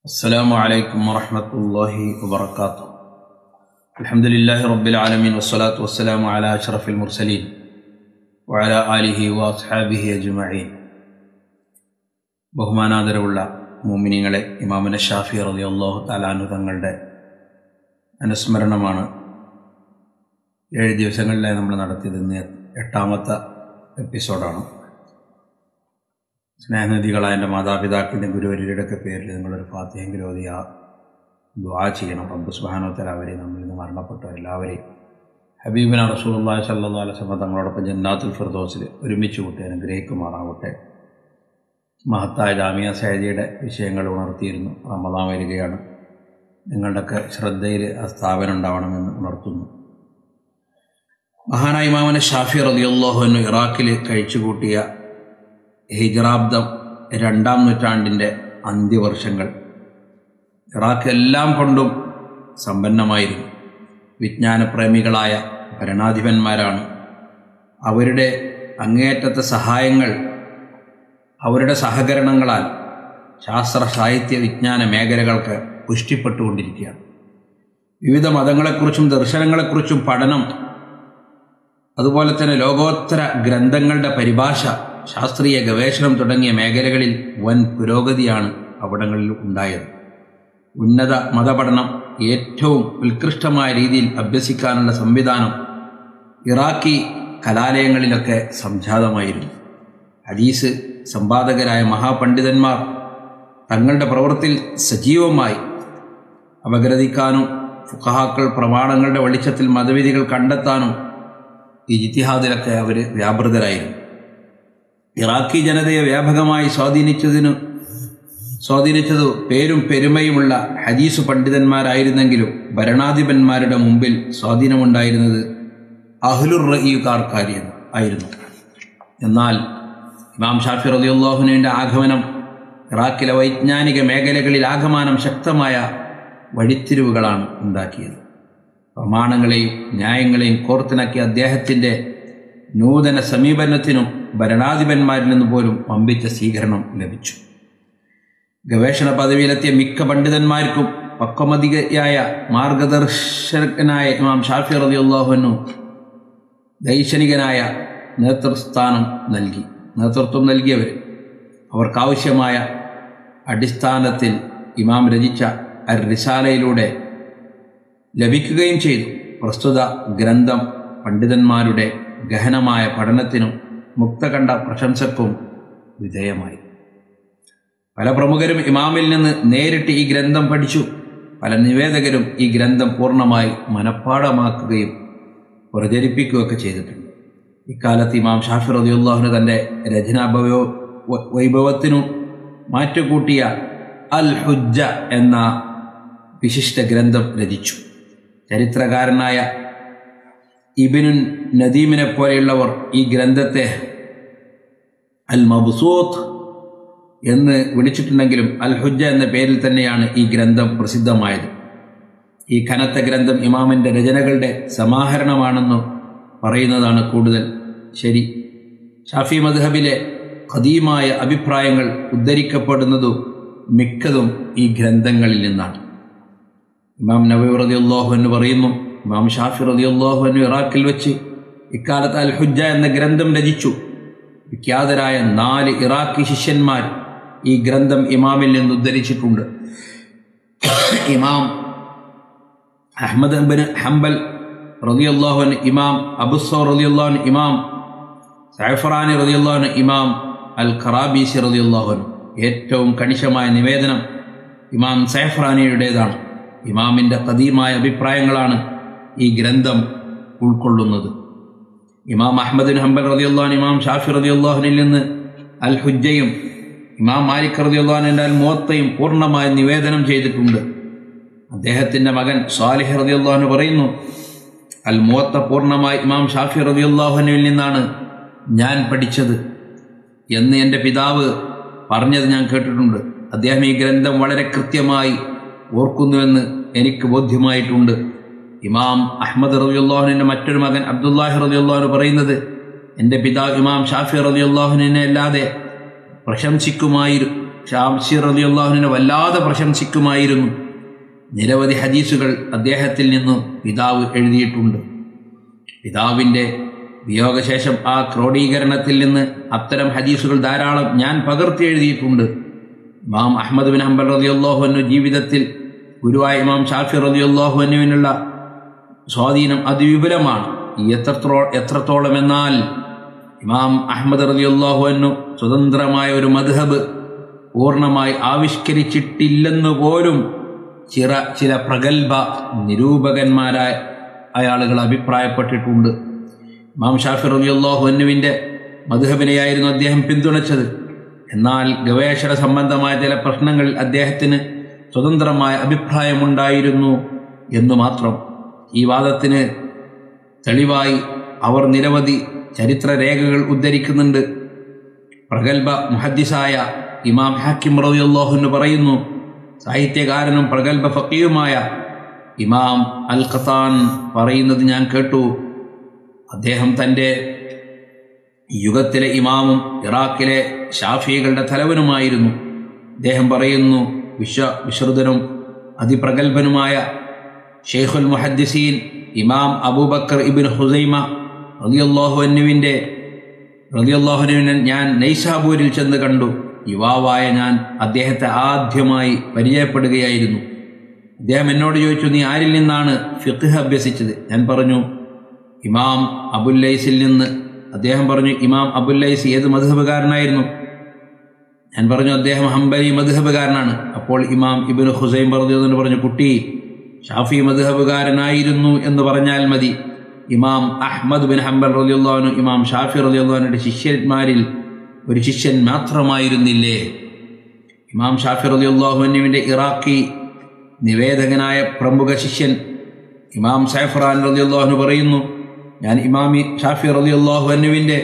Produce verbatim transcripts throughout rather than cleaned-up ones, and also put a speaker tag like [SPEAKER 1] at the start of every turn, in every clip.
[SPEAKER 1] السلام عليكم ورحمة الله وبركاته. الحمد لله رب العالمين والصلاة والسلام على أشرف المرسلين وعلى آله وأصحابه أجمعين. ബഹുമാനാദരവുള്ള മുഅ്മിനീങ്ങളെ, ഇമാമുന ഷാഫി റളിയല്ലാഹു തആല അൻഹു തങ്ങളുടെ അനുസ്മരണമാണ് ഏഴ് ദിവസങ്ങളിലായി നമ്മൾ നടത്തിയത്. ഇന്ന് എട്ടാമത്തെ എപ്പിസോഡാണ്. സ്നേഹനിധികളായ എൻ്റെ മാതാപിതാക്കളുടെ ഗുരുവര്യരുടെയൊക്കെ പേരിൽ നിങ്ങളൊരു ഫാത്തിഹയെങ്കിലും ഓതി ആ ദുആ ചെയ്യണം. റബ്ബ് സുബ്ഹാനഹു വ തആല അവരെയും നമ്മിൽ നിന്ന് മരണപ്പെട്ട എല്ലാവരെയും ഹബീബിന റസൂലുള്ളാഹി സ്വല്ലല്ലാഹു അലൈഹി വസല്ലം തങ്ങളോടൊപ്പം ജന്നാത്തുൽ ഫിർദൗസിൽ ഒരുമിച്ച് കൂട്ടി അനുഗ്രഹിക്കുമാറാവട്ടെ. മഹത്തായ ജാമിയ സയ്യിദിയുടെ വിഷയങ്ങൾ ഉണർത്തിയിരുന്നു. റമദാൻ വരികയാണ്. നിങ്ങളുടെയൊക്കെ ശ്രദ്ധയിൽ ആ സ്ഥാപനം ഉണ്ടാവണമെന്ന് ഉണർത്തുന്നു. മഹാനായ ഇമാമുന ഷാഫി റളിയല്ലാഹു അൻഹു ഇറാഖിൽ കഴിച്ചുകൂട്ടിയ ഹിജ്റാബ്ദം രണ്ടാം നൂറ്റാണ്ടിൻ്റെ അന്ത്യവർഷങ്ങൾ ഇറാഖ് എല്ലാം കൊണ്ടും സമ്പന്നമായിരുന്നു. വിജ്ഞാനപ്രേമികളായ ഭരണാധിപന്മാരാണ്. അവരുടെ അങ്ങേയറ്റത്തെ സഹായങ്ങൾ, അവരുടെ സഹകരണങ്ങളാൽ ശാസ്ത്ര സാഹിത്യ വിജ്ഞാന മേഖലകൾക്ക് പുഷ്ടിപ്പെട്ടുകൊണ്ടിരിക്കുകയാണ്. വിവിധ മതങ്ങളെക്കുറിച്ചും ദർശനങ്ങളെക്കുറിച്ചും പഠനം, അതുപോലെ തന്നെ ലോകോത്തര ഗ്രന്ഥങ്ങളുടെ പരിഭാഷ, ശാസ്ത്രീയ ഗവേഷണം തുടങ്ങിയ മേഖലകളിൽ വൻ പുരോഗതിയാണ് അവിടങ്ങളിൽ ഉണ്ടായത്. ഉന്നത മതപഠനം ഏറ്റവും ഉത്കൃഷ്ടമായ രീതിയിൽ അഭ്യസിക്കാനുള്ള സംവിധാനം ഇറാഖി കലാലയങ്ങളിലൊക്കെ സംജാതമായിരുന്നു. ഹദീസ് സമ്പാദകരായ മഹാപണ്ഡിതന്മാർ തങ്ങളുടെ പ്രവൃത്തിയിൽ സജീവമായി അപഗ്രഥിക്കാനും ഫുഖഹാക്കൾ പ്രമാണങ്ങളുടെ വെളിച്ചത്തിൽ മതവിധികൾ കണ്ടെത്താനും ഇജ്തിഹാദിലൊക്കെ അവർ വ്യാപൃതരായിരുന്നു. ഇറാഖി ജനതയെ വ്യാപകമായി സ്വാധീനിച്ചതിനു സ്വാധീനിച്ചത് പേരും പെരുമയുമുള്ള ഹദീസ് പണ്ഡിതന്മാരായിരുന്നെങ്കിലും ഭരണാധിപന്മാരുടെ മുമ്പിൽ സ്വാധീനമുണ്ടായിരുന്നത് അഹ്ലുർ റഈകാർക്കാരി ആയിരുന്നു. എന്നാൽ ഇമാം ഷാഫി റളിയല്ലാഹു അൻഹുവിൻ്റെ ആഗമനം ഇറാഖിലെ വൈജ്ഞാനിക മേഖലകളിൽ ആകമാനം ശക്തമായ വഴിത്തിരിവുകളാണ് ഉണ്ടാക്കിയത്. പ്രമാണങ്ങളെയും ന്യായങ്ങളെയും കോർത്തിണക്കിയ അദ്ദേഹത്തിൻ്റെ നൂതന സമീപനത്തിനും ഭരണാധിപന്മാരിൽ നിന്ന് പോലും വമ്പിച്ച സ്വീകരണം ലഭിച്ചു. ഗവേഷണ പദവിയിലെത്തിയ മിക്ക പണ്ഡിതന്മാർക്കും പക്വമതിയായ മാർഗദർശകനായ ഇമാം ഷാഫി റളിയല്ലാഹു അൻഹു ദൈക്ഷണികനായ നേതൃസ്ഥാനം നൽകി നേതൃത്വം നൽകിയവർ അവർക്കാവശ്യമായ അടിസ്ഥാനത്തിൽ ഇമാം രചിച്ച അർ റിസാലയിലൂടെ ലഭിക്കുകയും ചെയ്തു. പ്രസ്തുത ഗ്രന്ഥം പണ്ഡിതന്മാരുടെ ഗഹനമായ പഠനത്തിനും മുക്തകണ്ഠ പ്രശംസക്കും വിധേയമായി. പല പ്രമുഖരും ഇമാമിൽ നിന്ന് നേരിട്ട് ഈ ഗ്രന്ഥം പഠിച്ചു. പല നിവേദകരും ഈ ഗ്രന്ഥം പൂർണ്ണമായി മനഃപ്പാഠമാക്കുകയും പ്രചരിപ്പിക്കുകയൊക്കെ ചെയ്തിട്ടുണ്ട്. ഇക്കാലത്ത് ഇമാം ഷാഫി റളിയല്ലാഹു അൻഹു തൻ്റെ രചനാ വൈഭവത്തിനു മാറ്റുകൂട്ടിയ അൽ ഹുജ്ജ എന്ന വിശിഷ്ട ഗ്രന്ഥം രചിച്ചു. ചരിത്രകാരനായ ഇബ്നു നദീമിനെ പോലെയുള്ളവർ ഈ ഗ്രന്ഥത്തെ അൽ മബ്സൂത്ത് എന്ന് വിളിച്ചിട്ടുണ്ടെങ്കിലും അൽ ഹുജ്ജ എന്ന പേരിൽ തന്നെയാണ് ഈ ഗ്രന്ഥം പ്രസിദ്ധമായത്. ഈ കനത്ത ഗ്രന്ഥം ഇമാമിൻ്റെ രചനകളുടെ സമാഹരണമാണെന്ന് പറയുന്നതാണ് കൂടുതൽ ശരി. ഷാഫി മദ്ഹബിലെ ഖദീമായ അഭിപ്രായങ്ങൾ ഉദ്ധരിക്കപ്പെടുന്നതും മിക്കതും ഈ ഗ്രന്ഥങ്ങളിൽ നിന്നാണ്. ഇമാം നവവി റളിയല്ലാഹു അൻഹു പറയുന്നു, ഇമാം ഷാഫി റളിയല്ലാഹു അൻഹു ഇറാഖിൽ വെച്ച് ഇക്കാലത്ത് അൽ ഹുജ്ജ എന്ന ഗ്രന്ഥം രചിച്ചു. വിഖ്യാതരായ നാല് ഇറാഖി ശിഷ്യന്മാർ ഈ ഗ്രന്ഥം ഇമാമിൽ നിന്ന് ഉദ്ധരിച്ചിട്ടുണ്ട്. ഇമാം അഹ്മദ് ഇബ്നു ഹംബൽ റളിയല്ലാഹു അൻഹു, ഇമാം അബൂസൗർ റളിയല്ലാഹു അൻഹു, ഇമാം സഅഫറാനി റളിയല്ലാഹു അൻഹു, ഇമാം അൽ ഖറാബീസി റളിയല്ലാഹു അൻഹു. ഏറ്റവും കണിശമായ നിവേദനം ഇമാം സഅഫറാനിയുടേതാണ്. ഇമാമിൻ്റെ ഖദീമായ അഭിപ്രായങ്ങളാണ് ഈ ഗ്രന്ഥം ഉൾക്കൊള്ളുന്നത്. ഇമാം അഹ്മദ് ബിൻ ഹംബൽ റളിയല്ലാഹു അൻഹു ഇമാം ഷാഫി റളിയല്ലാഹു അൻഹുവിൽ നിന്ന് അൽ ഹുജ്ജയും ഇമാം മാലിക് റളിയല്ലാഹു അൻഹുവിൻ്റെ അൽ മുവത്തയും പൂർണ്ണമായി നിവേദനം ചെയ്തിട്ടുണ്ട്. അദ്ദേഹത്തിൻ്റെ മകൻ സാലിഹ് റളിയല്ലാഹു അൻഹു പറയുന്നു, അൽ മുവത്ത പൂർണ്ണമായി ഇമാം ഷാഫി റളിയല്ലാഹു അൻഹുവിൽ നിന്നാണ് ഞാൻ പഠിച്ചത് എന്ന് എൻ്റെ പിതാവ് പറഞ്ഞത് ഞാൻ കേട്ടിട്ടുണ്ട്. അദ്ദേഹം ഈ ഗ്രന്ഥം വളരെ കൃത്യമായി ഓർക്കുന്നുവെന്ന് എനിക്ക് ബോധ്യമായിട്ടുണ്ട്. ഇമാം അഹ്മദ് റളിയല്ലാഹു അൻഹുവിൻ്റെ മറ്റൊരു മകൻ അബ്ദുല്ലാഹി റളിയല്ലാഹു അൻഹു പറയുന്നത്, എൻ്റെ പിതാവ് ഇമാം ഷാഫി റളിയല്ലാഹു അൻഹുവിനെ അല്ലാതെ പ്രശംസിക്കുമായി ഷാംസി റളിയല്ലാഹു അൻഹു വല്ലാതെ പ്രശംസിക്കുമായിരുന്നു. നിരവധി ഹദീസുകൾ അദ്ദേഹത്തിൽ നിന്നും പിതാവ് എഴുതിയിട്ടുണ്ട്. പിതാവിൻ്റെ വിയോഗശേഷം ആ ക്രോഡീകരണത്തിൽ നിന്ന് അത്തരം ഹദീസുകൾ ധാരാളം ഞാൻ പകർത്തി എഴുതിയിട്ടുണ്ട്. ഇമാം അഹ്മദ് ബിൻ ഹംബൽ റളിയല്ലാഹു അൻഹു ജീവിതത്തിൽ ഗുരുവായ ഇമാം ഷാഫി റളിയല്ലാഹു അൻഹുവിനുള്ള സ്വാധീനം അതിവിപുലമാണ്. എത്രത്തോ എത്രത്തോളം എന്നാൽ ഇമാം അഹ്മദ് റളിയല്ലാഹു അൻഹു സ്വതന്ത്രമായ ഒരു മദ്ഹബ് പൂർണ്ണമായി ആവിഷ്കരിച്ചിട്ടില്ലെന്ന് പോലും ചില ചില പ്രഗത്ഭ നിരൂപകന്മാരായ ആളുകൾ അഭിപ്രായപ്പെട്ടിട്ടുണ്ട്. ഇമാം ഷാഫി റളിയല്ലാഹു അൻഹുവിൻ്റെ മദ്ഹബിനെയായിരുന്നു അദ്ദേഹം പിന്തുണച്ചത്. എന്നാൽ ഗവേഷണ സംബന്ധമായ ചില പ്രശ്നങ്ങളിൽ അദ്ദേഹത്തിന് സ്വതന്ത്രമായ അഭിപ്രായമുണ്ടായിരുന്നു എന്നു മാത്രം. ഈ വാദത്തിന് തെളിവായി അവർ നിരവധി ചരിത്രരേഖകൾ ഉദ്ധരിക്കുന്നുണ്ട്. പ്രഗത്ഭ മുഹദ്ദിസായ ഇമാം ഹാക്കിം റളിയല്ലാഹു അൻഹു പറയുന്നു, സാഹിത്യകാരനും പ്രഗത്ഭ ഫഖീഹുമായ ഇമാം അൽ ഖത്താൻ പറയുന്നത് ഞാൻ കേട്ടു. അദ്ദേഹം തൻ്റെ യുഗത്തിലെ ഇമാമും ഇറാഖിലെ ഷാഫികളുടെ തലവനുമായിരുന്നു. അദ്ദേഹം പറയുന്നു, വിശ്വ വിശ്രുതനും അതിപ്രഗത്ഭനുമായ ഷെയ്ഖുൽ മുഹദ്ദിസീൻ ഇമാം അബൂബക്കർ ഇബ്നു ഹുസൈമ റളിയല്ലാഹു അൻഹുവിൻ്റെ റളിയല്ലാഹു അൻഹുവിനെ ഞാൻ നൈസാബൂരിൽ ചെന്ന് കണ്ടു. യുവാവായ ഞാൻ അദ്ദേഹത്തെ ആദ്യമായി പരിചയപ്പെടുകയായിരുന്നു. അദ്ദേഹം എന്നോട് ചോദിച്ചു, നീ ആരിൽ നിന്നാണ് ഫിഖ്ഹ് അഭ്യസിച്ചത്? ഞാൻ പറഞ്ഞു, ഇമാം അബുല്ലൈസിൽ നിന്ന്. അദ്ദേഹം പറഞ്ഞു, ഇമാം അബുല്ലൈസ് ഏത് മദ്ഹബുകാരനായിരുന്നു? ഞാൻ പറഞ്ഞു, അദ്ദേഹം ഹംബലി മദ്ഹബുകാരനാണ്. അപ്പോൾ ഇമാം ഇബ്നു ഖുസൈമ റളിയല്ലാഹു അൻഹു പറഞ്ഞു, കുട്ടി ഷാഫി മദ്ഹബുകാരനായിരുന്നു എന്ന് പറഞ്ഞാൽ മതി. ഇമാം അഹ്മദ് ബിൻ ഹംബൽ റളിയല്ലാഹു അൻഹു ഇമാം ഷാഫി റളിയല്ലാഹു അൻഹുവിന്റെ ശിഷ്യന്മാരിൽ ഒരു ശിഷ്യൻ മാത്രമായിരുന്നില്ലേ? ഇമാം ഷാഫി റളിയല്ലാഹു അൻഹുവിന്റെ ഇറാഖി നിവേദകനായ പ്രമുഖ ശിഷ്യൻ ഇമാം സൈഫ്രാൻ റളിയല്ലാഹു അൻഹു പറയുന്നു, ഞാൻ ഇമാമി ഷാഫി റളിയല്ലാഹു അൻഹുവിന്റെ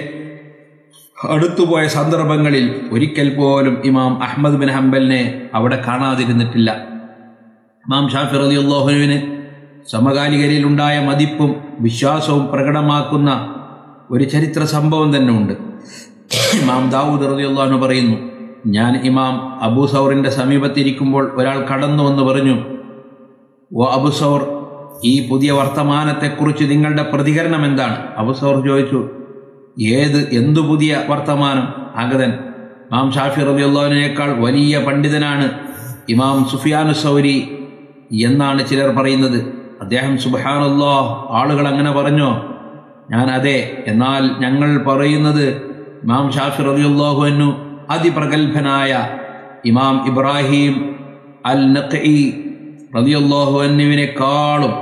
[SPEAKER 1] അടുത്തുപോയ സന്ദർഭങ്ങളിൽ ഒരിക്കൽ പോലും ഇമാം അഹ്മദ് ബിൻ ഹംബലിനെ അവിടെ കാണാതിരുന്നിട്ടില്ല. ഇമാം ഷാഫി റളിയല്ലാഹു അൻഹുവിന് സമകാലികരിൽ ഉണ്ടായ മതിപ്പും വിശ്വാസവും പ്രകടമാക്കുന്ന ഒരു ചരിത്ര സംഭവം തന്നെ ഉണ്ട്. ഇമാം ദാവൂദ് റളിയല്ലാഹു അൻഹു പറയുന്നു, ഞാൻ ഇമാം അബൂ സൗറിന്റെ സമീപത്തിരിക്കുമ്പോൾ ഒരാൾ കടന്നു വന്ന് പറഞ്ഞു, ഓ അബൂ സൗർ, ഈ പുതിയ വർത്തമാനത്തെക്കുറിച്ച് നിങ്ങളുടെ പ്രതികരണം എന്താണ്? അബൂ സൗർ ചോദിച്ചു, ഏത് എന്തു പുതിയ വർത്തമാനം? ആഗതൻ, ഇമാം ഷാഫി റളിയല്ലാഹു അൻഹുവിനേക്കാൾ വലിയ പണ്ഡിതനാണ് ഇമാം സുഫിയാനു സൗരി എന്നാണ് ചിലർ പറയുന്നത്. അദ്ദേഹം സുബ്ഹാനല്ലാഹ്, ആളുകൾ അങ്ങനെ പറഞ്ഞോ? ഞാൻ അതെ. എന്നാൽ ഞങ്ങൾ പറയുന്നത് ഇമാം ഷാഫി റളിയല്ലാഹു അൻഹു അതിപ്രഗത്ഭനായ ഇമാം ഇബ്രാഹിം അൽ നഖഈ റളിയല്ലാഹു അൻഹുവിനേക്കാളും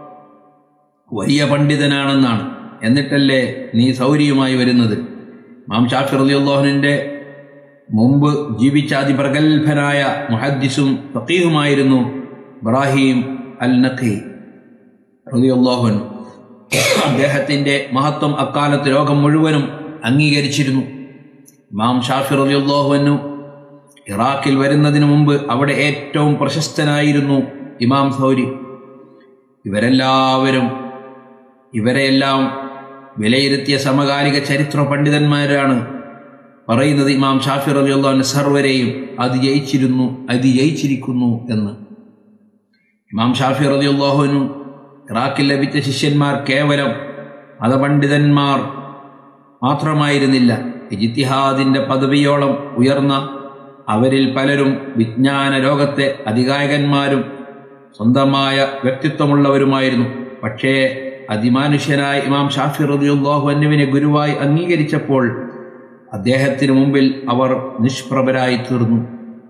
[SPEAKER 1] വലിയ പണ്ഡിതനാണെന്നാണ്. എന്നിട്ടല്ലേ നീ സൗരിയുമായി വരുന്നത്? ഇമാം ഷാഫി റളിയല്ലാഹു അൻഹുവിന്റെ മുമ്പ് ജീവിച്ച അതിപ്രഗത്ഭനായ മുഹദ്ദിസും ഫഖീഹുമായിരുന്നു ഇബ്രാഹിം അൽ നഖഈ റളിയല്ലാഹു അൻഹു. അദ്ദേഹത്തിന്റെ മഹത്വം അക്കാലത്ത് ലോകം മുഴുവനും അംഗീകരിച്ചിരുന്നു. ഇമാം ഷാഫി റളിയല്ലാഹു അൻഹു ഇറാഖിൽ വരുന്നതിന് മുമ്പ് അവിടെ ഏറ്റവും പ്രശസ്തനായിരുന്നു ഇമാം സൗരി. ഇവരെല്ലാവരും ഇവരെല്ലാം വിലയിരുത്തിയ സമകാലിക ചരിത്ര പണ്ഡിതന്മാരാണ് പറയുന്നത് ഇമാം ഷാഫി റളിയല്ലാഹു അൻഹു സർവരെയും അതിജയിച്ചിരുന്നു അതിജയിച്ചിരിക്കുന്നു എന്ന്. ഇമാം ഷാഫി റളിയല്ലാഹു അൻഹു ഇറാഖിൽ ലഭിച്ച ശിഷ്യന്മാർ കേവലം മതപണ്ഡിതന്മാർ മാത്രമായിരുന്നില്ല. ഇജ്തിഹാദിന്റെ പദവിയോളം ഉയർന്ന അവരിൽ പലരും വിജ്ഞാന ലോകത്തെ അധികായകന്മാരും സ്വന്തമായ വ്യക്തിത്വമുള്ളവരുമായിരുന്നു. പക്ഷേ അതിമാനുഷ്യനായ ഇമാം ഷാഫി റളിയല്ലാഹു അൻഹുവിനെ ഗുരുവായി അംഗീകരിച്ചപ്പോൾ അദ്ദേഹത്തിന് മുമ്പിൽ അവർ നിഷ്പ്രഭരായി തീർന്നു.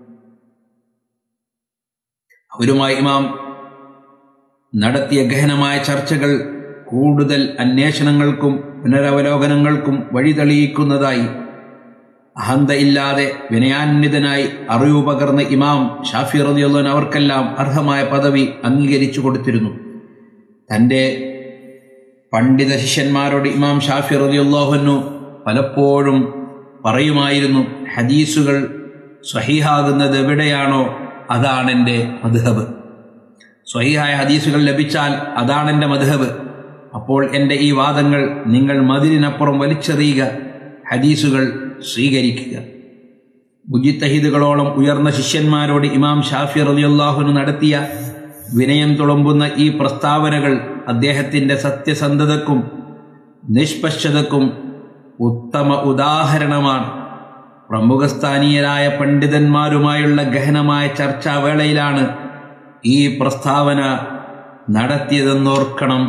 [SPEAKER 1] അവരുമായി ഇമാം നടത്തിയ ഗഹനമായ ചർച്ചകൾ കൂടുതൽ അന്വേഷണങ്ങൾക്കും പുനരവലോകനങ്ങൾക്കും വഴി തെളിയിക്കുന്നതായി. അഹന്തയില്ലാതെ വിനയാന്വിതനായി അറിവ് പകർന്ന ഇമാം ഷാഫി റളിയല്ലാഹു അൻഹു അവർക്കെല്ലാം അർഹമായ പദവി അംഗീകരിച്ചു കൊടുത്തിരുന്നു. തൻ്റെ പണ്ഡിത ശിഷ്യന്മാരോട് ഇമാം ഷാഫി റളിയല്ലാഹു അൻഹു പലപ്പോഴും പറയുമായിരുന്നു, ഹദീസുകൾ സ്വഹീഹാകുന്നത് എവിടെയാണോ അതാണെൻ്റെ മദ്ഹബ്. സ്വഹീഹായ ഹദീസുകൾ ലഭിച്ചാൽ അതാണെൻ്റെ മദ്ഹബ്. അപ്പോൾ എൻ്റെ ഈ വാദങ്ങൾ നിങ്ങൾ മതിലിനപ്പുറം വലിച്ചെറിയുക, ഹദീസുകൾ സ്വീകരിക്കുക. മുജ്തഹിദുകളോളം ഉയർന്ന ശിഷ്യന്മാരോട് ഇമാം ഷാഫി റളിയല്ലാഹു അൻഹു നടത്തിയ വിനയം തുളുമ്പുന്ന ഈ പ്രസ്താവനകൾ അദ്ദേഹത്തിൻ്റെ സത്യസന്ധതക്കും നിഷ്പക്ഷതക്കും ഉത്തമ ഉദാഹരണമാണ്. പ്രമുഖസ്ഥാനീയരായ പണ്ഡിതന്മാരുമായുള്ള ഗഹനമായ ചർച്ചാവേളയിലാണ് ഈ പ്രസ്താവന നടത്തിയതെന്നോർക്കണം.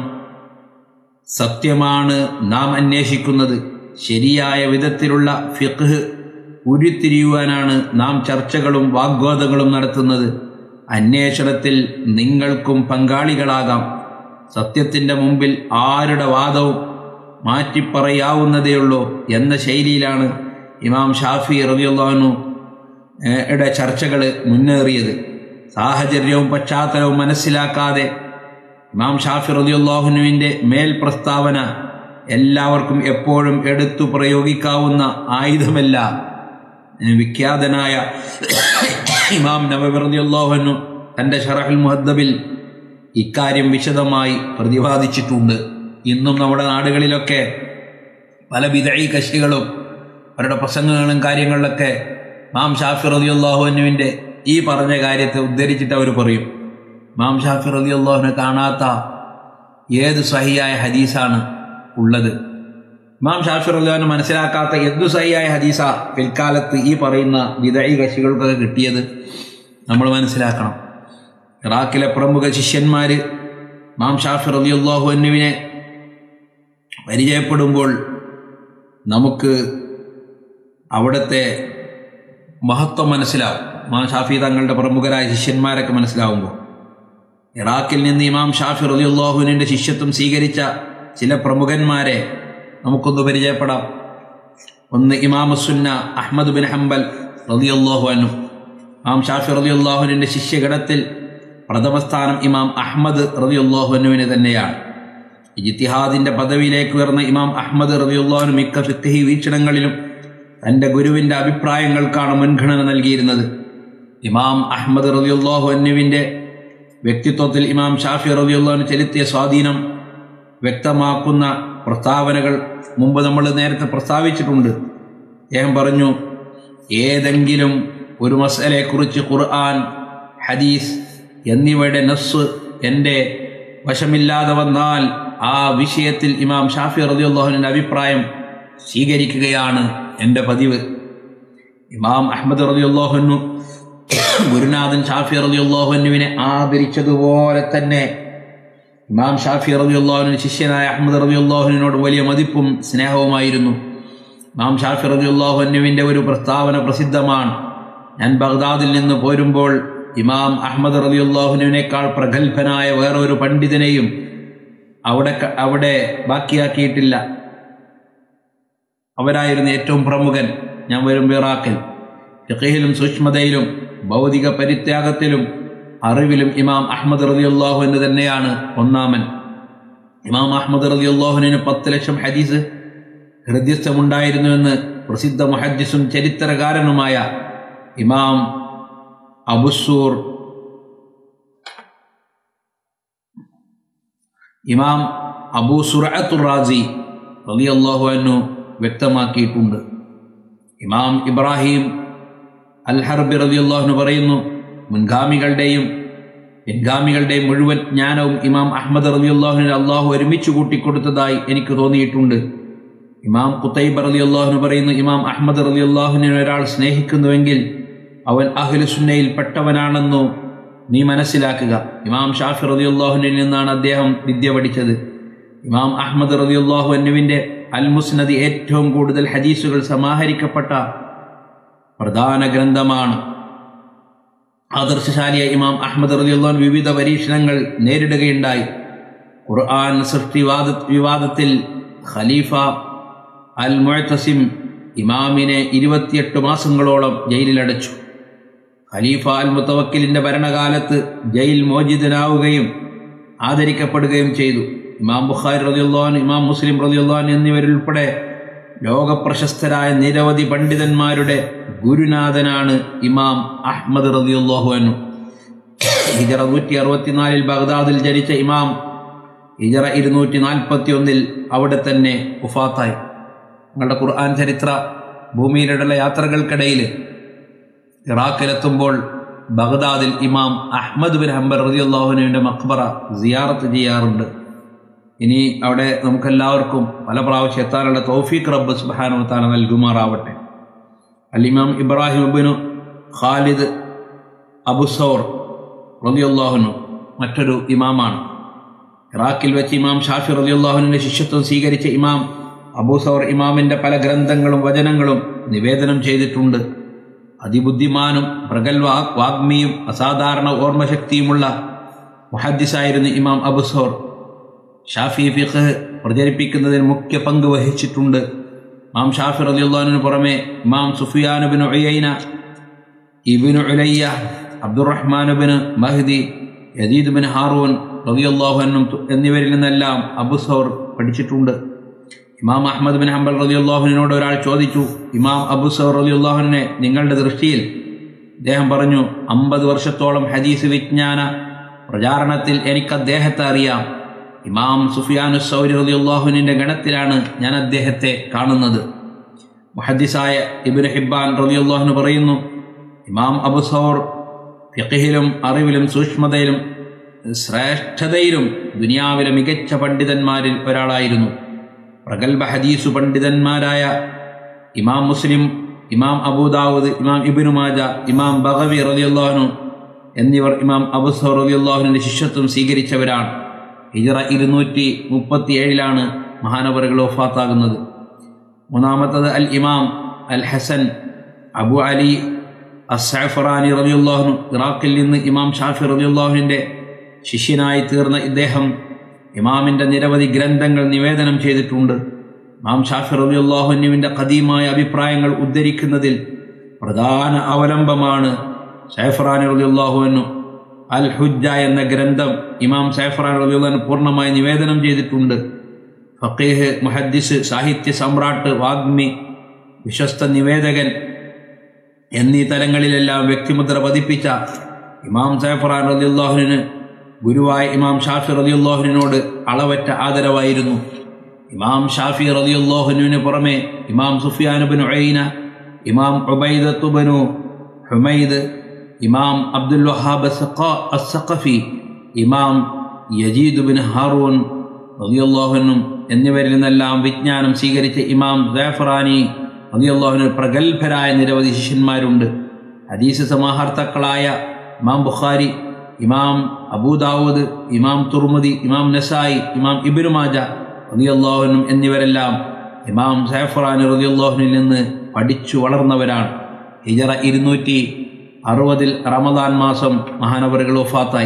[SPEAKER 1] സത്യമാണ് നാം അന്വേഷിക്കുന്നത്. ശരിയായ വിധത്തിലുള്ള ഫിഖ്ഹ് ഉരുത്തിരിയുവാനാണ് നാം ചർച്ചകളും വാഗ്വാദങ്ങളും നടത്തുന്നത്. അന്വേഷണത്തിൽ നിങ്ങൾക്കും പങ്കാളികളാകാം. സത്യത്തിൻ്റെ മുമ്പിൽ ആരുടെ വാദവും മാറ്റിപ്പറയാവുന്നതേയുള്ളൂ എന്ന ശൈലിയിലാണ് ഇമാം ഷാഫി റളിയല്ലാഹു അൻഹു യുടെ ചർച്ചകൾ മുന്നേറിയത്. സാഹചര്യവും പശ്ചാത്തലവും മനസ്സിലാക്കാതെ ഇമാം ഷാഫി റളിയല്ലാഹു അൻഹുവിൻ്റെ മേൽ പ്രസ്താവന എല്ലാവർക്കും എപ്പോഴും എടുത്തു പ്രയോഗിക്കാവുന്ന ആയുധമല്ല. വിഖ്യാതനായ ഇമാം നവവി റളിയല്ലാഹു അൻഹു തൻ്റെ ശറഹുൽ മുഹദ്ദബിൽ ഇക്കാര്യം വിശദമായി പ്രതിപാദിച്ചിട്ടുണ്ട്. ഇന്നും നമ്മുടെ നാടുകളിലൊക്കെ പല ബിദ്ഈ കക്ഷികളും അവരുടെ പ്രസംഗങ്ങളും കാര്യങ്ങളിലൊക്കെ ഇമാം ഷാഫി റളിയല്ലാഹു അൻഹുവിൻ്റെ ഈ പറഞ്ഞ കാര്യത്തെ ഉദ്ധരിച്ചിട്ട് അവർ പറയും, ഇമാം ഷാഫി റളിയല്ലാഹു അൻഹു കാണാത്ത ഏത് സ്വഹീഹായ ഹദീസാണ് ഉള്ളത്? ഇമാം ഷാഫി റളിയല്ലാഹു അൻഹു മനസ്സിലാക്കാത്ത എന്തു സ്വഹീഹായ ഹദീസാ പിൽക്കാലത്ത് ഈ പറയുന്ന ബിദ്ഈ കക്ഷികൾക്കൊക്കെ കിട്ടിയത്? നമ്മൾ മനസ്സിലാക്കണം. ഇറാഖിലെ പ്രമുഖ ശിഷ്യന്മാർ ഇമാം ഷാഫി റളിയല്ലാഹു അൻഹുവിനെ പരിചയപ്പെടുമ്പോൾ നമുക്ക് അവിടുത്തെ മഹത്വം മനസ്സിലാവും. ഇമാം ഷാഫി തങ്ങളുടെ പ്രമുഖരായ ശിഷ്യന്മാരൊക്കെ മനസ്സിലാവുമ്പോൾ ഇറാഖിൽ നിന്ന് ഇമാം ഷാഫി റളിയല്ലാഹു അൻഹുവിൻ്റെ ശിഷ്യത്വം സ്വീകരിച്ച ചില പ്രമുഖന്മാരെ നമുക്കൊന്ന് പരിചയപ്പെടാം. ഒന്ന് ഇമാമുസുന്ന അഹ്മദ് ബിൻ ഹംബൽ റളിയല്ലാഹു അൻഹു. ഇമാം ഷാഫി റളിയല്ലാഹു അൻഹുവിൻ്റെ ശിഷ്യഗണത്തിൽ പ്രഥമസ്ഥാനം ഇമാം അഹ്മദ് റളിയല്ലാഹു അൻഹുവിന് തന്നെയാണ്. ഇജ്തിഹാദിൻ്റെ പദവിയിലേക്ക് ഉയർന്ന ഇമാം അഹ്മദ് റളിയല്ലാഹു അൻഹു മിക്ക ഫിഖ്ഹി വീക്ഷണങ്ങളിലും തൻ്റെ ഗുരുവിൻ്റെ അഭിപ്രായങ്ങൾക്കാണ് മുൻഗണന നൽകിയിരുന്നത്. ഇമാം അഹ്മദ് റളിയല്ലാഹു അൻഹുവിൻ്റെ വ്യക്തിത്വത്തിൽ ഇമാം ഷാഫി റളിയല്ലാഹു അൻഹു ചെലുത്തിയ സ്വാധീനം വ്യക്തമാക്കുന്ന പ്രസ്താവനകൾ മുമ്പ് നമ്മൾ നേരത്തെ പ്രസ്താവിച്ചിട്ടുണ്ട്. അദ്ദേഹം പറഞ്ഞു, ഏതെങ്കിലും ഒരു മസ്അലയെക്കുറിച്ച് ഖുർആൻ, ഹദീസ് എന്നിവയുടെ നസ്സ് എൻ്റെ വശമില്ലാതെ വന്നാൽ ആ വിഷയത്തിൽ ഇമാം ഷാഫി റളിയല്ലാഹു അൻഹുവിൻ്റെ അഭിപ്രായം സ്വീകരിക്കുകയാണ് എൻ്റെ പതിവ്. ഇമാം അഹ്മദ് റളിയല്ലാഹു അൻഹു ഗുരുനാഥൻ ഷാഫി റളിയല്ലാഹു അൻഹുവിനെ ആദരിച്ചതുപോലെ തന്നെ ഇമാം ഷാഫി റളിയല്ലാഹു അൻഹു ശിഷ്യനായ അഹ്മദ് റളിയല്ലാഹു അൻഹുവിനോട് വലിയ മതിപ്പും സ്നേഹവുമായിരുന്നു. ഇമാം ഷാഫി റളിയല്ലാഹു അൻഹുവിൻ്റെ ഒരു പ്രസ്താവന പ്രസിദ്ധമാണ്. ഞാൻ ബഗ്ദാദിൽ നിന്ന് പോരുമ്പോൾ ഇമാം അഹ്മദ് റളിയല്ലാഹു അൻഹുവിനേക്കാൾ പ്രഗത്ഭനായ വേറൊരു പണ്ഡിതനെയും അവിടെ അവിടെ ബാക്കിയാക്കിയിട്ടില്ല. അവരായിരുന്നു ഏറ്റവും പ്രമുഖൻ. ഞാൻ വരുമ്പോൾ ഇറാഖിൽ ഫിഖ്ഹിലും സൂക്ഷ്മതയിലും ഭൗതിക പരിത്യാഗത്തിലും അറിവിലും ഇമാം അഹ്മദ് റളിയല്ലാഹു അൻഹു തന്നെയാണ് ഒന്നാമൻ. ഇമാം അഹ്മദ് റളിയല്ലാഹു അൻഹുവിന് പത്ത് ലക്ഷം ഹദീസ് ഹൃദ്യസ്ഥമുണ്ടായിരുന്നുവെന്ന് പ്രസിദ്ധ മുഹദ്ദിസും ചരിത്രകാരനുമായ ഇമാം അബുസൂർ ഇമാം അബൂ സുറഅത്തുർ റാസി റളിയല്ലാഹു അൻഹു വ്യക്തമാക്കിയിട്ടുണ്ട്. ഇമാം ഇബ്രാഹിം അൽ ഹർബി റളിയല്ലാഹു അൻഹു പറയുന്നു, മുൻഗാമികളുടെയും പിൻഗാമികളുടെയും മുഴുവൻ ജ്ഞാനവും ഇമാം അഹ്മദ് റളിയല്ലാഹു അൻഹു അള്ളാഹു ഒരുമിച്ച് കൂട്ടിക്കൊടുത്തതായി എനിക്ക് തോന്നിയിട്ടുണ്ട്. ഇമാം ഖുതൈബ റളിയല്ലാഹു അൻഹു പറയുന്നു, ഇമാം അഹ്മദ് റളിയല്ലാഹു അൻഹുവിനെ ഒരാൾ സ്നേഹിക്കുന്നുവെങ്കിൽ അവൻ അഹ്ലു സുന്നയിൽ പെട്ടവനാണെന്നു നീ മനസ്സിലാക്കുക. ഇമാം ഷാഫി റളിയല്ലാഹു അൻഹുവിൽ നിന്നാണ് അദ്ദേഹം വിദ്യ പഠിച്ചത്. ഇമാം അഹ്മദ് റളിയല്ലാഹു അൻഹുവിൻ്റെ അൽ മുസ്നദ് ഏറ്റവും കൂടുതൽ ഹദീസുകൾ സമാഹരിക്കപ്പെട്ട പ്രധാന ഗ്രന്ഥമാണ്. ആദർശശാലിയായ ഇമാം അഹ്മദ് റളിയല്ലാഹു അൻഹു വിവിധ പരീക്ഷണങ്ങൾ നേരിടുകയുണ്ടായി. ഖുർആൻ സൃഷ്ടിവാദ വിവാദത്തിൽ ഖലീഫ അൽ മുഅ്തസിം ഇമാമിനെ ഇരുപത്തിയെട്ട് മാസങ്ങളോളം ജയിലിലടച്ചു. ഖലീഫ അൽ മുതവക്കിലിൻ്റെ ഭരണകാലത്ത് ജയിൽ മോചിതനാവുകയും ആദരിക്കപ്പെടുകയും ചെയ്തു. ഇമാം ബുഖാരി റളിയല്ലാഹു അൻഹു, ഇമാം മുസ്ലിം റളിയല്ലാഹു അൻഹു എന്നിവരുൾപ്പെടെ ലോകപ്രശസ്തരായ നിരവധി പണ്ഡിതന്മാരുടെ ഗുരുനാഥനാണ് ഇമാം അഹ്മദ് റളിയല്ലാഹു അൻഹു. ഹിജറ നൂറ്റി അറുപത്തിനാലിൽ ബഗ്ദാദിൽ ജനിച്ച ഇമാം ഹിജറ ഇരുന്നൂറ്റി നാൽപ്പത്തി ഒന്നിൽ അവിടെ തന്നെ വഫാത്തായി. നിങ്ങളുടെ ഖുർആൻ ചരിത്ര ഭൂമിയിലുള്ള യാത്രകൾക്കിടയിൽ ഇറാഖിലെത്തുമ്പോൾ ബഗ്ദാദിൽ ഇമാം അഹ്മദ് ബിൻ ഹംബൽ റളിയല്ലാഹു അൻഹുവിൻ്റെ മഖ്ബറ സിയാറത്ത് ചെയ്യാറുണ്ട്. ഇനി അവിടെ നമുക്കെല്ലാവർക്കും പല പ്രാവശ്യം എത്താനുള്ള തൗഫീഖ് റബ്ബ് സുബ്ഹാനഹു വ തആല നൽകുമാറാവട്ടെ. അൽ ഇമാം ഇബ്രാഹിം ഇബ്നു ഖാലിദ് അബു സൗർ റളിയല്ലാഹു അൻഹു മറ്റൊരു ഇമാമാണ്. ഇറാഖിൽ വെച്ച് ഇമാം ഷാഫി റളിയല്ലാഹു അൻഹുവിന്റെ ശിഷ്യത്വം സ്വീകരിച്ച ഇമാം അബൂ സൗർ ഇമാമിൻ്റെ പല ഗ്രന്ഥങ്ങളും വചനങ്ങളും നിവേദനം ചെയ്തിട്ടുണ്ട്. അതിബുദ്ധിമാനും പ്രഗൽഭ വാഗ്മിയും അസാധാരണ ഓർമ്മശക്തിയുമുള്ള മുഹദ്ദിസായിരുന്നു ഇമാം അബൂ സൗർ. ഷാഫി ഫിഖ് പ്രചരിപ്പിക്കുന്നതിന് മുഖ്യ പങ്ക് വഹിച്ചിട്ടുണ്ട്. ഇമാം ഷാഫി റളിയല്ലാഹു അൻഹുവിന് പുറമെ ഇമാം Sufyan ibn Uyayna, ibn Ulayya, Abdurrahman ibn Mahdi, Yazid bin Harun റളിയല്ലാഹു അൻഹു എന്നിവരിൽ നിന്നെല്ലാം അബൂ സൗർ പഠിച്ചിട്ടുണ്ട്. ഇമാം അഹ്മദ് ബിൻ ഹംബൽ റളിയല്ലാഹു അൻഹുവിനോട് ഒരാൾ ചോദിച്ചു, ഇമാം അബൂ സൗർ റളിയല്ലാഹു അൻഹുവിനെ നിങ്ങളുടെ ദൃഷ്ടിയിൽ? അദ്ദേഹം പറഞ്ഞു, അമ്പത് വർഷത്തോളം ഹദീസ് വിജ്ഞാന പ്രചാരണത്തിൽ എനിക്ക് അദ്ദേഹത്തെ അറിയാം. ഇമാം സുഫിയാനു സൗരി റളിയല്ലാഹു അൻഹുവിന്റെ ഗണത്തിലാണ് ഞാൻ അദ്ദേഹത്തെ കാണുന്നത്. മുഹദ്ദിസായ ഇബ്നു ഹിബ്ബാൻ റളിയല്ലാഹു അൻഹു പറയുന്നു, ഇമാം അബൂ സൗർ ഫിഖ്ഹിലും അറിവിലും സൂക്ഷ്മതയിലും ശ്രേഷ്ഠതയിലും ദുനിയാവിലെ മികച്ച പണ്ഡിതന്മാരിൽ ഒരാളായിരുന്നു. പ്രഗൽഭ ഹദീസു പണ്ഡിതന്മാരായ ഇമാം മുസ്ലിം, ഇമാം അബൂദാവൂദ്, ഇമാം ഇബ്നു മാജ, ഇമാം ബഗവി റളിയല്ലാഹു അൻഹു എന്നിവർ ഇമാം അബൂ സൗർ റളിയല്ലാഹു അൻഹുവിന്റെ ശിഷ്യത്വം സ്വീകരിച്ചവരാണ്. ഹിജ്റ ഇരുന്നൂറ്റി മുപ്പത്തി ഏഴിലാണ് മഹാനവറുകൾ വഫാത്താകുന്നത്. മൂന്നാമത്തത് അൽ ഇമാം അൽ ഹസൻ അബു അലി അസ്സഅഫറാനി റളിയല്ലാഹു അൻഹു. ഇറാഖിൽ നിന്ന് ഇമാം ഷാഫി റളിയല്ലാഹു അൻഹുവിന്റെ ശിഷ്യനായി തീർന്ന ഇദ്ദേഹം ഇമാമിൻ്റെ നിരവധി ഗ്രന്ഥങ്ങൾ നിവേദനം ചെയ്തിട്ടുണ്ട്. ഇമാം ഷാഫി റളിയല്ലാഹു അൻഹുവിൻ്റെ ഖദീമായ അഭിപ്രായങ്ങൾ ഉദ്ധരിക്കുന്നതിൽ പ്രധാന അവലംബമാണ് സഅഫറാനി റളിയല്ലാഹു അൻഹു. അൽ ഹുജ്ജ എന്ന ഗ്രന്ഥം ഇമാം സഅഫറാനി റളിയല്ലാഹു അൻഹു പൂർണ്ണമായി നിവേദനം ചെയ്തിട്ടുണ്ട്. ഫഖീഹ്, മുഹദ്ദിസ്, സാഹിത്യ സമ്രാട്ട്, വാഗ്മി, വിശ്വസ്ത നിവേദകൻ എന്നീ തലങ്ങളിലെല്ലാം വ്യക്തിമുദ്ര പതിപ്പിച്ച ഇമാം സഅഫറാനി റളിയല്ലാഹു അൻഹു ഗുരുവായ ഇമാം ഷാഫി റളിയല്ലാഹു അൻഹുവിനോട് അളവറ്റ ആദരവായിരുന്നു. ഇമാം ഷാഫി റളിയല്ലാഹു അൻഹുവിന് പുറമെ ഇമാം സുഫിയാൻ ഇബ്നു ഉയൈന, ഇമാം ഉബൈദത്ത് ഇബ്നു ഹുമൈദ്, ഇമാം അബ്ദുൽ വഹാബ് അസ്സഖഫി, ഇമാം യസീദ് ബിൻ ഹാറൂൻ റളിയല്ലാഹു അൻഹു എന്നിവരിൽ നിന്നെല്ലാം വിജ്ഞാനം സ്വീകരിച്ച ഇമാം സഅഫറാനി റളിയല്ലാഹു അൻഹു പ്രഗൽഭരായ നിരവധി ശിഷ്യന്മാരുണ്ട്. ഹദീസ് സമാഹർത്താക്കളായ ഇമാം ബുഖാരി, ഇമാം അബൂദാവൂദ്, ഇമാം തുർമുദി, ഇമാം നസായി, ഇമാം ഇബ്നു മാജ റളിയല്ലാഹു അൻഹു എന്നിവരെല്ലാം ഇമാം സഅഫറാനി റളിയല്ലാഹു അൻഹുവിൽ നിന്ന് പഠിച്ചു വളർന്നവരാണ്. ഹിജ്റ ഇരുന്നൂറ്റി അറുപതിൽ റമദാൻ മാസം മഹാനവറുകൾ വഫാത്തായി.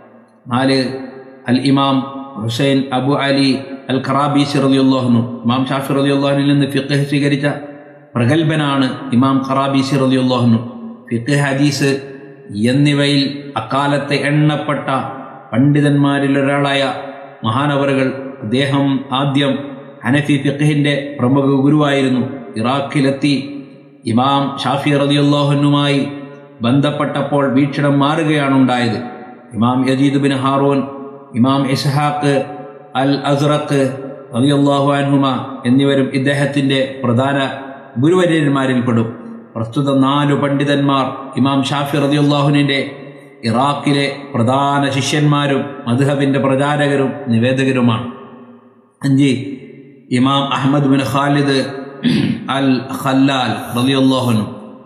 [SPEAKER 1] നാല് അൽ ഇമാം ഹുസൈൻ അബു അലി അൽ ഖറാബീസി റളിയല്ലാഹു അൻഹു. ഇമാം ഷാഫി റളിയല്ലാഹു അൻഹുവിൽ നിന്ന് ഫിഖ് സ്വീകരിച്ച പ്രഗൽഭനാണ് ഇമാം ഖറാബീസി റളിയല്ലാഹു അൻഹു. ഫിഖ്, ഹദീസ് എന്നിവയിൽ അക്കാലത്തെ എണ്ണപ്പെട്ട പണ്ഡിതന്മാരിൽ ഒരാളായ മഹാനവറുകൾ. അദ്ദേഹം ആദ്യം ഹനഫി ഫിഖ്ഹിൻ്റെ പ്രമുഖ ഗുരുവായിരുന്നു. ഇറാഖിലെത്തി ഇമാം ഷാഫി റളിയല്ലാഹു അൻഹുമായി ബന്ധപ്പെട്ടപ്പോൾ വീക്ഷണം മാറുകയാണ് ഉണ്ടായത്. ഇമാം യസീദ് ബിൻ ഹാറൂൻ, ഇമാം ഇസ്ഹാഖ് അൽ അസ്റഖ് റളിയല്ലാഹു അൻഹുമ എന്നിവരും ഇദ്ദേഹത്തിൻ്റെ പ്രധാന ഗുരുവര്യന്മാരിൽപ്പെടും. പ്രസ്തുത നാലു പണ്ഡിതന്മാർ ഇമാം ഷാഫി റളിയല്ലാഹു അൻഹുവിൻ്റെ ഇറാഖിലെ പ്രധാന ശിഷ്യന്മാരും മദ്ഹബിൻ്റെ പ്രചാരകരും നിവേദകരുമാണ്. അഞ്ച് ഇമാം Ahmad bin Khalid al Khallal റളിയല്ലാഹു അൻഹു.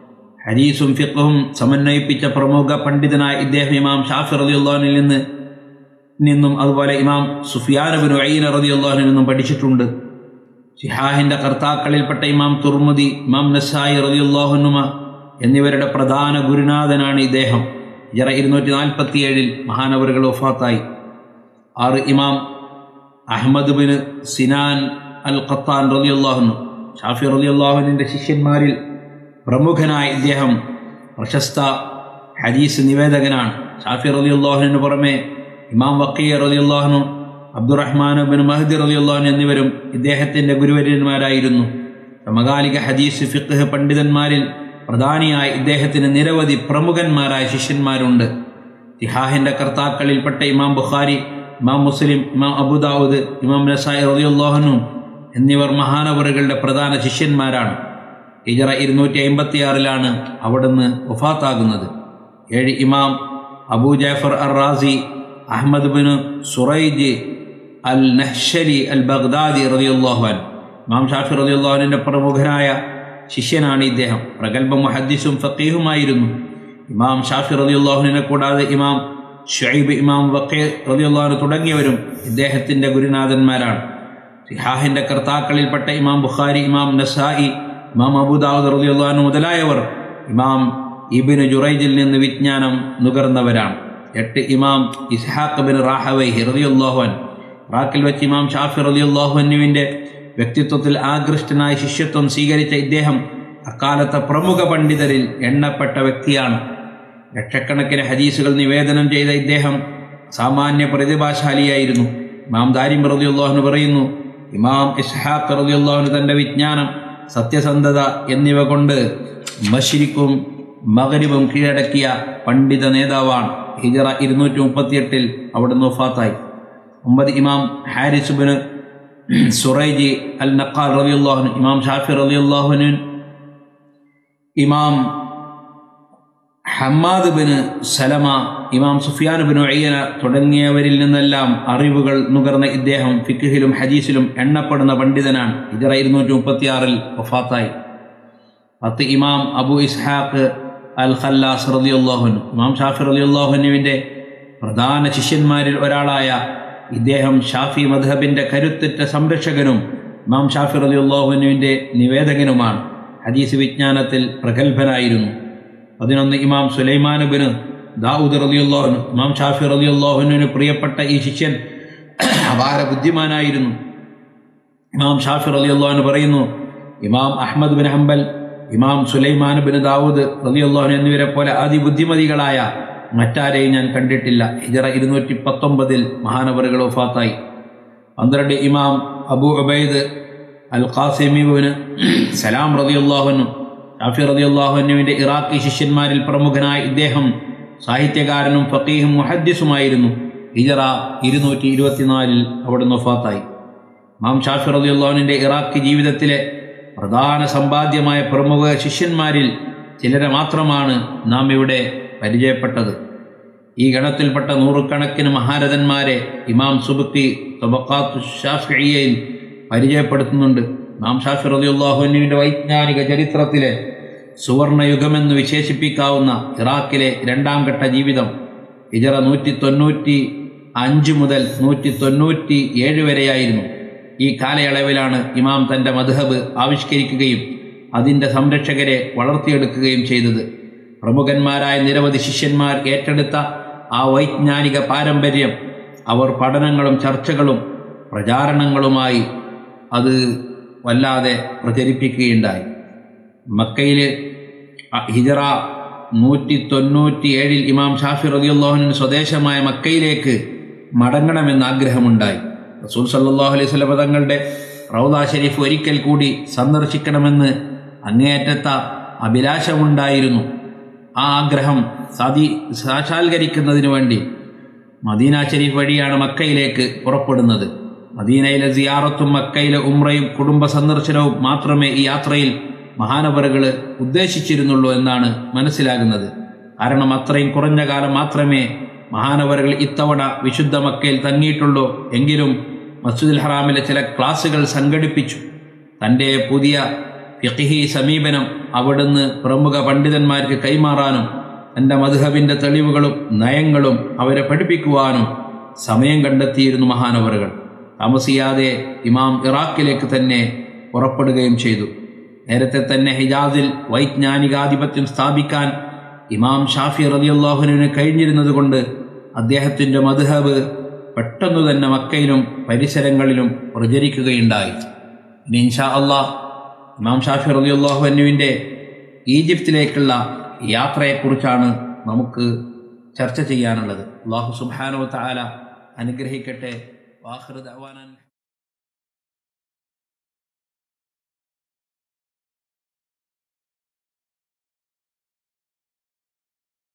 [SPEAKER 1] ഹദീസും ഫിഖ്ഹും സമന്വയിപ്പിച്ച പ്രമുഖ പണ്ഡിതനായ ഇദ്ദേഹം ഇമാം ഷാഫി റളിയല്ലാഹു അൻഹുവിൽ നിന്ന് നിന്നും അതുപോലെ ഇമാം സുഫിയാൻ ഇബ്നു ഉയൈന റളിയല്ലാഹു അൻഹുവിൽ നിന്നും പഠിച്ചിട്ടുണ്ട്. സിഹാഹിൻ്റെ കർത്താക്കളിൽപ്പെട്ട ഇമാം തുർമുദി, ഇമാം നസായി റളിയല്ലാഹു അൻഹുമ എന്നിവരുടെ പ്രധാന ഗുരുനാഥനാണ് ഇദ്ദേഹം. ഹിജ്റ ഇരുന്നൂറ്റി നാൽപ്പത്തി ഏഴിൽ മഹാനവറുകൾ വഫാത്തായി. ആറ് ഇമാം Ahmad bin Sinan al Qattan റളിയല്ലാഹു അൻഹു. ഷാഫി റളിയല്ലാഹു അൻഹുവിൻ്റെ ശിഷ്യന്മാരിൽ പ്രമുഖനായ ഇദ്ദേഹം പ്രശസ്ത ഹദീസ് നിവേദകനാണ്. ഷാഫി റളിയല്ലാഹു അൻഹുവിന് പുറമെ ഇമാം വഖീ റളിയല്ലാഹു അൻഹു, അബ്ദുറഹ്മാൻ ബിൻ മഹ്ദി റളിയല്ലാഹു അൻഹു എന്നിവരും ഇദ്ദേഹത്തിൻ്റെ ഗുരുവര്യന്മാരായിരുന്നു. സമകാലിക ഹദീസ് ഫിഖ്ഹ് പണ്ഡിതന്മാരിൽ പ്രധാനിയായ ഇദ്ദേഹത്തിന് നിരവധി പ്രമുഖന്മാരായ ശിഷ്യന്മാരുണ്ട്. സിഹാഹിൻ്റെ കർത്താക്കളിൽപ്പെട്ട ഇമാം ബുഖാരി, ഇമാം മുസ്ലിം, ഇമാം അബൂദാവൂദ്, ഇമാം നസായി റളിയല്ലാഹു അൻഹു എന്നിവർ മഹാനവറുകളുടെ പ്രധാന ശിഷ്യന്മാരാണ്. ഹിജറ ഇരുന്നൂറ്റി അമ്പത്തി ആറിലാണ് അവിടുന്ന് വഫാത്താകുന്നത്. ഏഴ് ഇമാം Abu Jafar ar Razi Ahmad bin Suraij al Nahshali al Baghdadi റളിയല്ലാഹു അൻഹു, ഇമാം ഷാഫി റളിയല്ലാഹു അൻഹുവിൻ്റെ പ്രമുഖനായ ശിഷ്യനാണ് ഇദ്ദേഹം. പ്രഗൽഭ മുഹദ്ദിസും ഫഖീഹുമായിരുന്നു. ഇമാം ഷാഫി റളിയല്ലാഹു അൻഹുവിനെ കൂടാതെ ഇമാം ശുഐബ്, ഇമാം വഖീ റളിയല്ലാഹു അൻഹു തുടങ്ങിയവരും ഇദ്ദേഹത്തിൻ്റെ ഗുരുനാഥന്മാരാണ്. സിഹാഹിൻ്റെ കർത്താക്കളിൽപ്പെട്ട ഇമാം ബുഖാരി, ഇമാം നസായി, ഇമാം അബൂ ദാവൂദ് റളിയല്ലാഹു അൻഹു മുതലായവർ ഇമാം ഇബ്നു ജുറൈജിൽ നിന്ന് വിജ്ഞാനം നുകർന്നവരാണ്. എട്ട് ഇമാം ഇസ്ഹാഖ് ബിൻ റാഹവൈഹി റളിയല്ലാഹു അൻഹു, ഇറാഖിൽ വെച്ച് ഇമാം ഷാഫി റളിയല്ലാഹു അൻഹുവിൻ്റെ വ്യക്തിത്വത്തിൽ ആകൃഷ്ടനായി ശിഷ്യത്വം സ്വീകരിച്ച ഇദ്ദേഹം അക്കാലത്തെ പ്രമുഖ പണ്ഡിതരിൽ എണ്ണപ്പെട്ട വ്യക്തിയാണ്. ലക്ഷക്കണക്കിന് ഹദീസുകൾ നിവേദനം ചെയ്ത ഇദ്ദേഹം സാമാന്യ പ്രതിഭാശാലിയായിരുന്നു. ഇമാം ദാരിമി റളിയല്ലാഹു അൻഹു പറയുന്നു, ഇമാം ഇസ്ഹാഖ് റളിയല്ലാഹു അൻഹു തൻ്റെ വിജ്ഞാനം, സത്യസന്ധത എന്നിവ കൊണ്ട് മശ്രിഖും മഗ്രിബും കീഴടക്കിയ പണ്ഡിത നേതാവാണ്. ഹിജറ ഇരുന്നൂറ്റി മുപ്പത്തിയെട്ടിൽ അവിടുന്ന് വഫാത്തായി. ഒമ്പത് ഇമാം Haris bin Suraiji al Nakhal റളിയല്ലാഹു അൻഹു, ഇമാം ഷാഫി റളിയല്ലാഹു അൻഹു, ഇമാം ഹമ്മാദ് ബിൻ സലമ, ഇമാം സുഫിയാൻ ബിൻ ഉയൈന തുടങ്ങിയവരിൽ നിന്നെല്ലാം അറിവുകൾ നുകർന്ന ഇദ്ദേഹം ഫിഖ്ഹിലും ഹദീസിലും എണ്ണപ്പെടുന്ന പണ്ഡിതനാണ്. ഹിജറ ഇരുന്നൂറ്റി മുപ്പത്തി ആറിൽ വഫാത്തായി. പത്ത് ഇമാം അബൂ ഇസ്ഹാഖ് അൽ ഖല്ലാസ് റളിയല്ലാഹു അൻഹു, ഇമാം ഷാഫി റളിയല്ലാഹു അൻഹുവിൻ്റെ പ്രധാന ശിഷ്യന്മാരിൽ ഒരാളായ ഇദ്ദേഹം ഷാഫി മദ്ഹബിൻ്റെ കരുത്തുറ്റ സംരക്ഷകനും ഇമാം ഷാഫി റളിയല്ലാഹു അൻഹുവിൻ്റെ നിവേദകനുമാണ്. ഹദീസ് വിജ്ഞാനത്തിൽ പ്രഗത്ഭനായിരുന്നു. പതിനൊന്ന് ഇമാം സുലൈമാൻ ബിൻ ദാവൂദ് റളിയല്ലാഹു അൻഹു, ഇമാം ഷാഫി റളിയല്ലാഹു അൻഹുവിന് പ്രിയപ്പെട്ട ഈ ശിഷ്യൻ അപാര ബുദ്ധിമാനായിരുന്നു. ഇമാം ഷാഫി റളിയല്ലാഹു അൻഹു പറയുന്നു, ഇമാം അഹ്മദ് ബിൻ ഹംബൽ, ഇമാം സുലൈമാൻ ബിൻ ദാവൂദ് റളിയല്ലാഹു അൻഹു എന്നിവരെ പോലെ അതിബുദ്ധിമതികളായ മറ്റാരെയും ഞാൻ കണ്ടിട്ടില്ല. ഹിജറ ഇരുന്നൂറ്റി പത്തൊമ്പതിൽ മഹാനവറുകൾ വഫാത്തായി. പന്ത്രണ്ട് ഇമാം Abu Ubaid al Qasimi bin Salam റളിയല്ലാഹു അൻഹു, ഷാഫി റളിയല്ലാഹു അൻഹുവിൻ്റെ ഇറാഖി ശിഷ്യന്മാരിൽ പ്രമുഖനായ ഇദ്ദേഹം സാഹിത്യകാരനും ഫഖീഹും മുഹദ്ദിസുമായിരുന്നു. ഹിജറ ഇരുന്നൂറ്റി ഇരുപത്തിനാലിൽ അവിടുന്ന് വഫാത്തായി. ഇമാം ഷാഫി റളിയല്ലാഹു അൻഹുവിൻ്റെ ഇറാഖി ജീവിതത്തിലെ പ്രധാന സമ്പാദ്യമായ പ്രമുഖ ശിഷ്യന്മാരിൽ ചിലരെ മാത്രമാണ് നാം ഇവിടെ പരിചയപ്പെട്ടത്. ഈ ഗണത്തിൽപ്പെട്ട നൂറുകണക്കിന് മഹാരഥന്മാരെ ഇമാം സുബ്കി തബഖാത്തു ഷാഫിഇയ്യയിൽ പരിചയപ്പെടുത്തുന്നുണ്ട്. ഇമാം ഷാഫി റളിയല്ലാഹു അൻഹുവിൻ്റെ വൈജ്ഞാനിക ചരിത്രത്തിലെ സുവർണയുഗമെന്ന് വിശേഷിപ്പിക്കാവുന്ന ഇറാഖിലെ രണ്ടാം ഘട്ട ജീവിതം ഹിജറ നൂറ്റി തൊണ്ണൂറ്റി അഞ്ച് മുതൽ നൂറ്റി തൊണ്ണൂറ്റി ഏഴ് വരെയായിരുന്നു. ഈ കാലയളവിലാണ് ഇമാം തൻ്റെ മദ്ഹബ് ആവിഷ്കരിക്കുകയും അതിൻ്റെ സംരക്ഷകരെ വളർത്തിയെടുക്കുകയും ചെയ്തത്. പ്രമുഖന്മാരായ നിരവധി ശിഷ്യന്മാർ ഏറ്റെടുത്ത ആ വൈജ്ഞാനിക പാരമ്പര്യം അവർ പഠനങ്ങളും ചർച്ചകളും പ്രചാരണങ്ങളുമായി അത് വല്ലാതെ പ്രചരിപ്പിക്കുകയുണ്ടായി. മക്കയിൽ ഹിജറ നൂറ്റി തൊണ്ണൂറ്റി ഏഴിൽ ഇമാം ഷാഫി റളിയല്ലാഹു അൻഹു സ്വദേശമായ മക്കയിലേക്ക് മടങ്ങണമെന്ന് ആഗ്രഹമുണ്ടായി. റസൂൽ സല്ലല്ലാഹു അലൈഹി വസല്ലം തങ്ങളുടെ റൗള ഷരീഫ് ഒരിക്കൽ കൂടി സന്ദർശിക്കണമെന്ന് അങ്ങേയറ്റത്ത അഭിലാഷമുണ്ടായിരുന്നു. ആ ആഗ്രഹം സാധി സാക്ഷാത്കരിക്കുന്നതിന് വേണ്ടി മദീന ഷരീഫ് വഴിയാണ് മക്കയിലേക്ക് പുറപ്പെടുന്നത്. മദീനയിലെ സിയാറത്തും മക്കയിലെ ഉംറയും കുടുംബ സന്ദർശനവും മാത്രമേ ഈ യാത്രയിൽ മഹാനവറുകൾ ഉദ്ദേശിച്ചിരുന്നുള്ളൂ എന്നാണ് മനസ്സിലാകുന്നത്. കാരണം അത്രയും കുറഞ്ഞ കാലം മാത്രമേ മഹാനവറുകൾ ഇത്തവണ വിശുദ്ധ മക്കയിൽ തങ്ങിയിട്ടുള്ളൂ. എങ്കിലും മസ്ജിദുൽ ഹറാമിലെ ചില ക്ലാസുകൾ സംഘടിപ്പിച്ചു. തൻ്റെ പുതിയ ഫിഖ്ഹി സമീപനം അവിടുന്ന് പ്രമുഖ പണ്ഡിതന്മാർക്ക് കൈമാറാനും തൻ്റെ മദ്ഹബിൻ്റെ തെളിവുകളും നയങ്ങളും അവരെ പഠിപ്പിക്കുവാനും സമയം കണ്ടെത്തിയിരുന്നു മഹാനവറുകൾ. താമസിയാതെ ഇമാം ഇറാഖിലേക്ക് തന്നെ പുറപ്പെടുകയും ചെയ്തു. നേരത്തെ തന്നെ ഹിജാസിൽ വൈജ്ഞാനികാധിപത്യം സ്ഥാപിക്കാൻ ഇമാം ഷാഫി റളിയല്ലാഹു അൻഹുവിന് കഴിഞ്ഞിരുന്നത് കൊണ്ട് അദ്ദേഹത്തിൻ്റെ മദ്ഹബ് പെട്ടെന്നു തന്നെ മക്കയിലും പരിസരങ്ങളിലും പ്രചരിക്കുകയുണ്ടായി. ഇനി ഇൻഷാ അല്ലാഹ് ഇമാം ഷാഫി റളിയല്ലാഹു അൻഹുവിൻ്റെ ഈജിപ്തിലേക്കുള്ള യാത്രയെക്കുറിച്ചാണ് നമുക്ക് ചർച്ച ചെയ്യാനുള്ളത്. അല്ലാഹു സുബ്ഹാനഹു വ തആല അനുഗ്രഹിക്കട്ടെ. വാഖിറു ദഅ്വാനാ